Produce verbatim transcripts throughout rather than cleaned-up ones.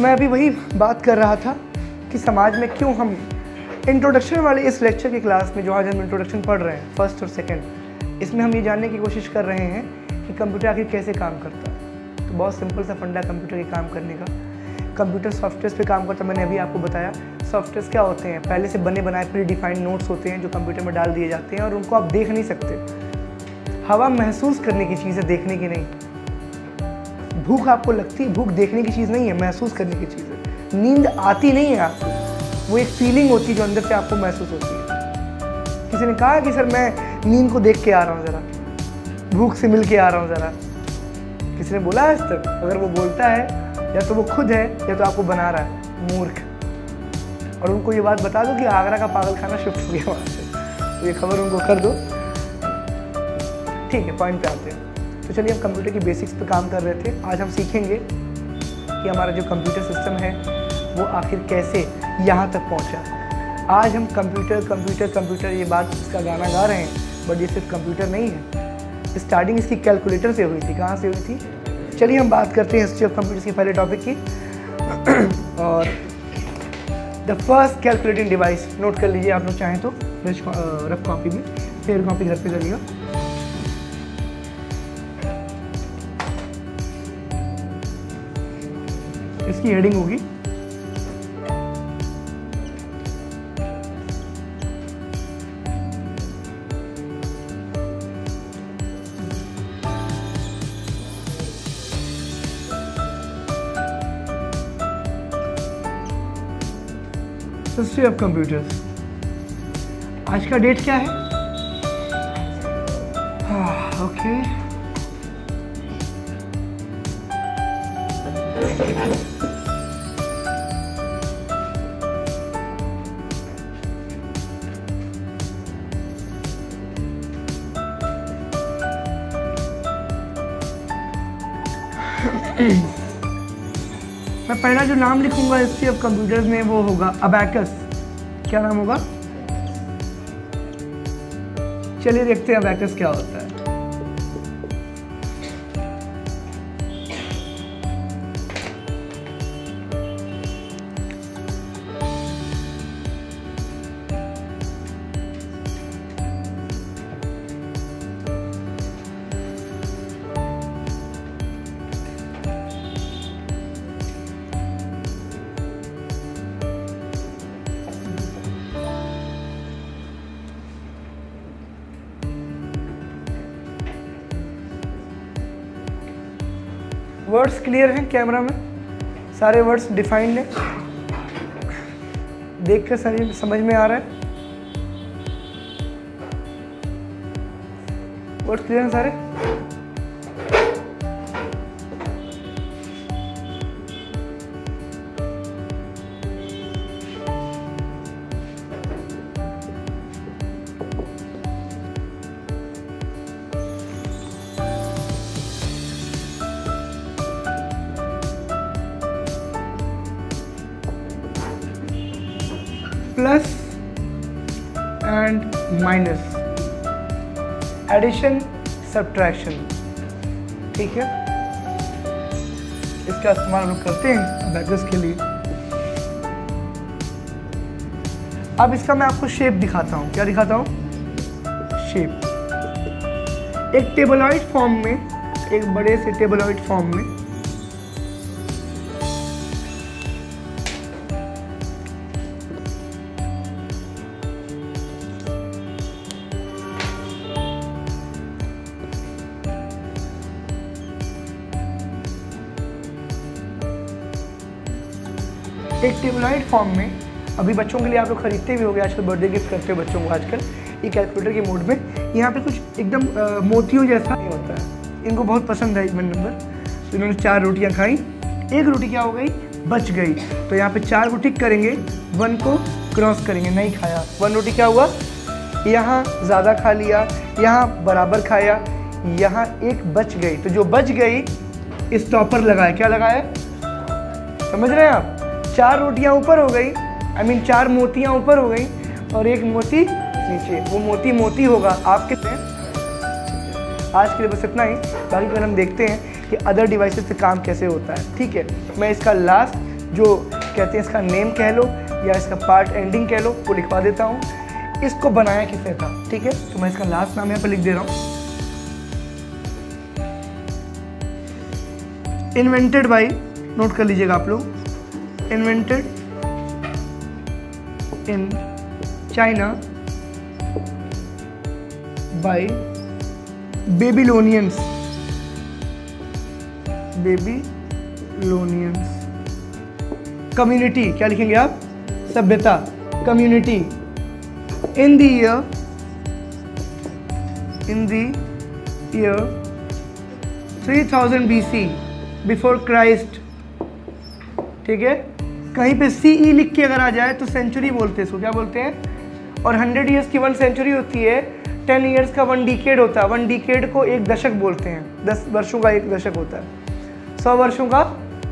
मैं अभी वही बात कर रहा था कि समाज में क्यों हम इंट्रोडक्शन वाले इस लेक्चर की क्लास में जो आज हम इंट्रोडक्शन पढ़ रहे हैं फर्स्ट और सेकंड, इसमें हम ये जानने की कोशिश कर रहे हैं कि कंप्यूटर आखिर कैसे काम करता है। तो बहुत सिंपल सा फंडा कंप्यूटर के काम करने का। कंप्यूटर सॉफ्टवेयर पे काम करता है, मैंने अभी आपको बताया। सॉफ्टवेयर क्या होते हैं? पहले से बने बनाए प्री डिफाइंड नोट्स होते हैं जो कंप्यूटर में डाल दिए जाते हैं और उनको आप देख नहीं सकते। हवा महसूस करने की चीज़ है, देखने की नहीं। भूख आपको लगती है, भूख देखने की चीज़ नहीं है, महसूस करने की चीज़ है। नींद आती नहीं है आपको, वो एक फीलिंग होती है जो अंदर से आपको महसूस होती है। किसी ने कहा कि सर मैं नींद को देख के आ रहा हूँ, ज़रा भूख से मिल के आ रहा हूँ ज़रा। किसी ने बोला आज तक? अगर वो बोलता है या तो वो खुद है या तो आपको बना रहा है मूर्ख। और उनको ये बात बता दो कि आगरा का पागल खाना शिफ्ट हो गया वहाँ से, तो ये खबर उनको कर दो। ठीक है, पॉइंट पे आते हैं। तो चलिए, हम कंप्यूटर की बेसिक्स पे काम कर रहे थे। आज हम सीखेंगे कि हमारा जो कंप्यूटर सिस्टम है वो आखिर कैसे यहाँ तक पहुँचा। आज हम कंप्यूटर कंप्यूटर कंप्यूटर ये बात इसका गाना गा रहे हैं, बट ये सिर्फ कंप्यूटर नहीं है। स्टार्टिंग इसकी कैलकुलेटर से हुई थी। कहाँ से हुई थी? चलिए हम बात करते हैं हिस्ट्री ऑफ कंप्यूटर्स के पहले टॉपिक की। और the first calculating device, note कर लीजिए आप लोग चाहें तो रफ कॉपी में, फिर कॉपी घर पे करिएगा। इसकी हेडिंग होगी हिस्ट्री ऑफ कंप्यूटर्स। आज का डेट क्या है? ओके, मैं पहला जो नाम लिखूंगा हिस्ट्री ऑफ कंप्यूटर्स में वो होगा अबैकस। क्या नाम होगा? चलिए देखते हैं अबैकस क्या होता है। वर्ड्स क्लियर हैं कैमरा में? सारे वर्ड्स डिफाइंड हैं? देख कर सही समझ में आ रहा है? वर्ड्स क्लियर हैं सारे? Plus and minus, addition, subtraction, ठीक है। इसका इस्तेमाल हम लोग करते हैं अबैकस के लिए। अब इसका मैं आपको शेप दिखाता हूँ। क्या दिखाता हूँ? शेप। एक टेबलॉइड फॉर्म में, एक बड़े से टेबलॉइड फॉर्म में एक टेबलॉइड फॉर्म में, अभी बच्चों के लिए आप लोग खरीदते भी होंगे, आजकल बर्थडे गिफ्ट करते हो बच्चों को आजकल, ये कैलकुलेटर के मोड में। यहाँ पे कुछ एकदम मोतियों जैसा नहीं होता है। इनको बहुत पसंद है इवन नंबर, तो इन्होंने चार रोटियाँ खाई, एक रोटी क्या हो गई? बच गई। तो यहाँ पे चार को टिक करेंगे, वन को क्रॉस करेंगे, नहीं खाया। वन रोटी क्या हुआ? यहाँ ज़्यादा खा लिया, यहाँ बराबर खाया, यहाँ एक बच गई। तो जो बच गई स्टॉपर लगाया। क्या लगाया? समझ रहे हैं आप? चार रोटियां ऊपर हो गई, आई मीन चार मोतियां ऊपर हो गई और एक मोती नीचे। वो मोती मोती होगा आपके। आज के लिए बस इतना ही, बाकी कल हम देखते हैं कि अदर डिवाइसेस से काम कैसे होता है। ठीक है, मैं इसका लास्ट जो कहते हैं इसका नेम कह लो या इसका पार्ट एंडिंग कह लो, वो लिखवा देता हूँ। इसको बनाया किसने था, ठीक है, तो मैं इसका लास्ट नाम यहाँ पर लिख दे रहा हूँ। इन्वेंटेड बाय, नोट कर लीजिएगा आप लोग, invented in China by Babylonians, Babylonians community, क्या लिखेंगे आप, सभ्यता, community, in the year, in the year three thousand B C, before Christ, ठीक है। कहीं पे सी ई लिख के अगर आ जाए तो सेंचुरी बोलते हैं इसको, क्या बोलते हैं। और हंड्रेड ईयर्स की वन सेंचुरी होती है, टेन ईयर्स का वन डिकेड होता है, वन डिकेड को एक दशक बोलते हैं, दस वर्षों का एक दशक होता है, सौ वर्षों का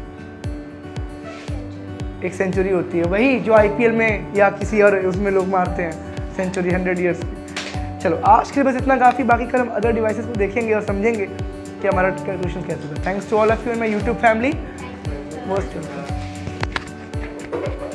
एक सेंचुरी होती है, वही जो आई पी एल में या किसी और उसमें लोग मारते हैं सेंचुरी, हंड्रेड ईयर्स की। चलो आज के लिए बस इतना काफ़ी, बाकी कल हम अदर डिवाइसेस को देखेंगे और समझेंगे कि हमारा कैलकुलेशन कैसे होगा। Thanks to all of you and my YouTube family, most welcome.